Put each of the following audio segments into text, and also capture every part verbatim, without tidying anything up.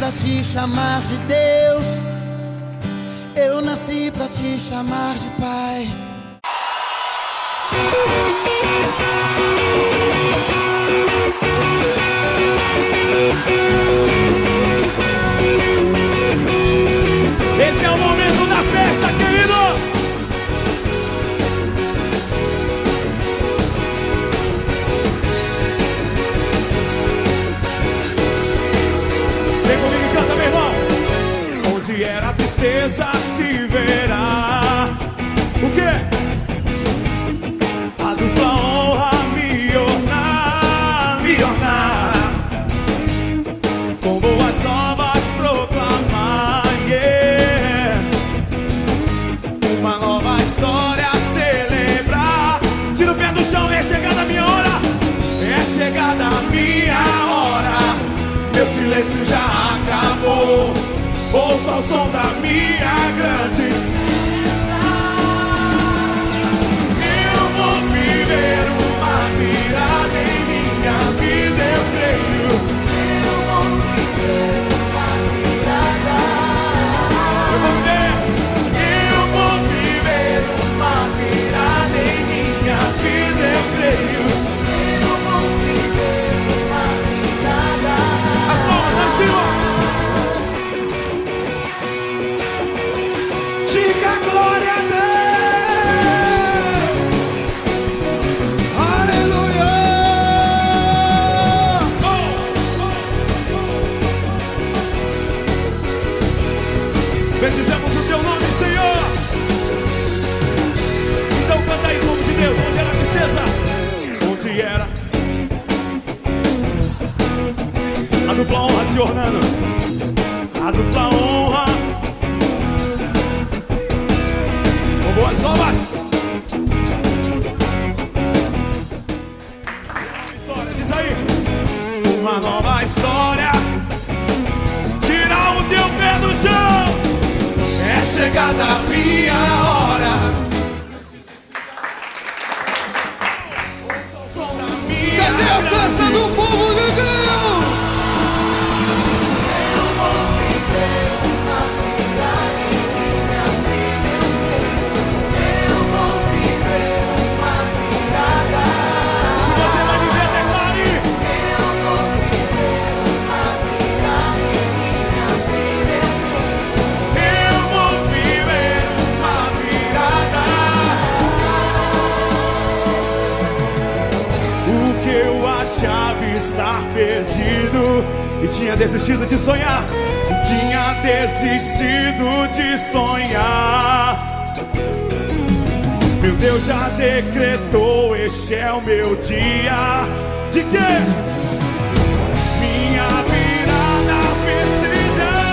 pra te chamar de Deus, eu nasci pra te chamar de Pai. Esse é o momento da festa, querido! Vem comigo e canta, meu irmão! Onde era a tristeza se verá. O quê? A dupla honra me ornar, me ornar, com boas novas proclamar, yeah. Uma nova história a celebrar. Tira o pé do chão, é chegada a minha hora. É chegada a minha hora. Meu silêncio já acabou. Ouça o som da minha grande. Eu vou viver uma virada em minha vida, eu creio. Eu vou viver uma virada. Eu vou viver. Eu vou viver uma virada em minha vida, eu creio. Eu vou viver uma virada. As palmas lá em cima. Diga glória a Deus! Aleluia! Oh, oh, oh. Bendizemos o teu nome, Senhor! Então canta aí, povo de Deus, onde era a tristeza? Onde era a dupla honra te ornando? A dupla honra com boas novas. História, diz aí. Uma nova história. Tira o teu pé do chão. É chegada a minha hora. Ouça o som da minha. Cadê a festa do povo de Deus? Estar perdido e tinha desistido de sonhar, e tinha desistido de sonhar. Meu Deus já decretou, este é o meu dia. De quê? Minha virada festejar.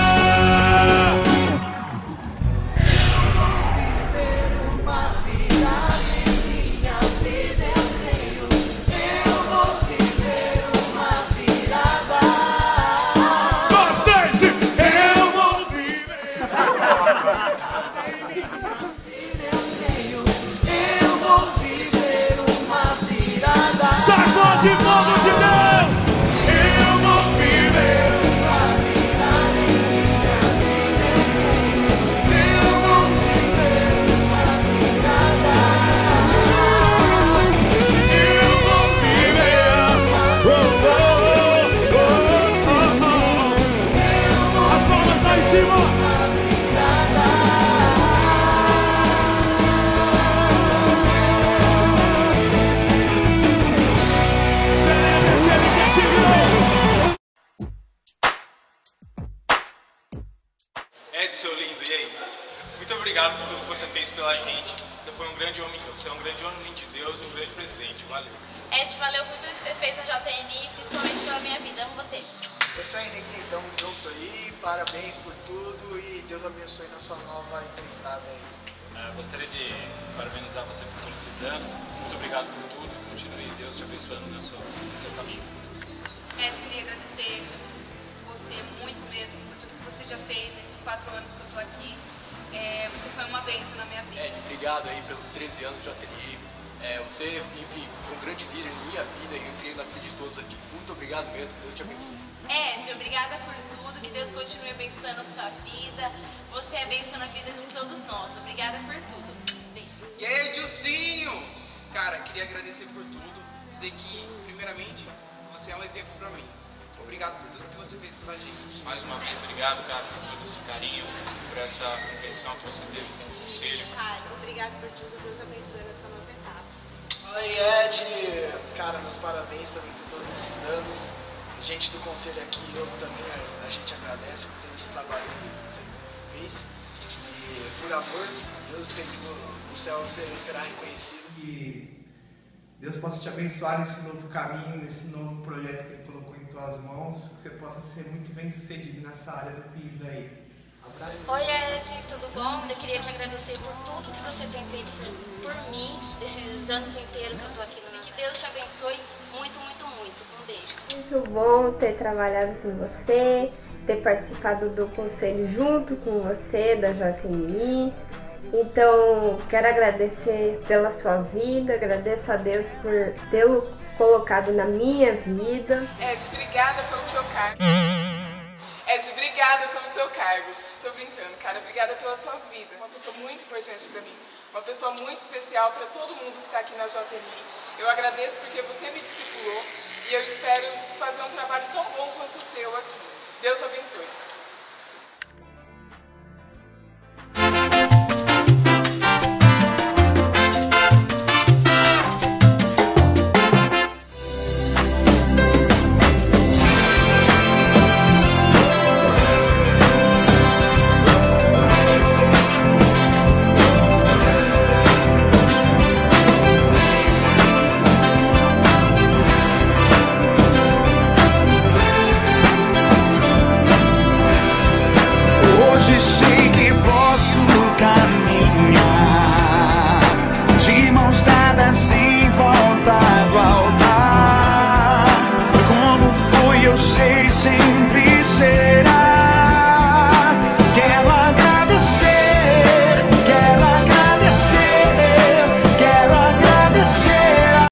Eu vou viver uma virada em minha vida, eu creio. Eu vou viver uma virada. Bastante! Eu vou viver. Eu vou viver uma virada. Sacode, povo de Deus! Eu vou viver. Uma virada em minha vida, eu creio. Eu vou viver uma virada. Eu vou viver. Oh, oh, oh, oh, oh. As palmas lá em cima. Celebre aquele que te virou. Edson, lindo, e aí? Muito obrigado por tudo que você fez pela gente. Você foi um grande homem, você é um grande homem de Deus, um grande presidente. Valeu. Ed, valeu por tudo que você fez na J N I, principalmente pela minha vida. Amo você. É isso aí, neguinho. Tamo junto aí. Parabéns por tudo e Deus abençoe na sua nova empreitada aí. Uh, gostaria de parabenizar você por todos esses anos. Muito obrigado por tudo. Continue Deus te abençoando no seu, no seu caminho. Ed, queria agradecer você muito mesmo por tudo que você já fez nesses quatro anos que eu tô aqui. É, você foi uma bênção na minha vida. Ed, obrigado aí pelos treze anos de J N I. É, você, enfim, foi um grande líder na minha vida e eu creio na vida de todos aqui. Muito obrigado mesmo, Deus te abençoe. Ed, obrigada por tudo, que Deus continue abençoando a sua vida. Você abençoa a vida de todos nós. Obrigada por tudo. Beijo. E aí, Edilcinho? Cara, queria agradecer por tudo, dizer que, primeiramente, você é um exemplo pra mim. Obrigado por tudo que você fez pela gente. Mais uma vez, obrigado, cara, por todo esse carinho, por essa compreensão que você teve com o conselho. Cara, obrigado por tudo. Deus abençoe nessa nova etapa. Fala aí, Ed. Cara, meus parabéns também por todos esses anos. Gente do conselho aqui, eu também, a gente agradece por ter esse trabalho que você fez. E por amor, Deus sei que no céu você será reconhecido. Que Deus possa te abençoar nesse novo caminho, nesse novo projeto que Ele colocou em tuas mãos, que você possa ser muito bem sucedido nessa área do Pisa aí. Oi, Ed, tudo bom? Eu queria te agradecer por tudo que você tem feito por, por mim, desses anos inteiros que eu tô aqui no Que Deus te abençoe muito, muito, muito. Um beijo. Muito bom ter trabalhado com você, ter participado do conselho junto com você, da J C M I. Então, quero agradecer pela sua vida, agradeço a Deus por tê-lo colocado na minha vida. Ed, obrigada pelo seu cargo. Ed, obrigada pelo seu cargo. Tô brincando, cara, obrigada pela sua vida. Uma pessoa muito importante pra mim, uma pessoa muito especial pra todo mundo que tá aqui na J M I. Eu agradeço porque você me discipulou e eu espero fazer um trabalho tão bom quanto o seu aqui. Deus abençoe.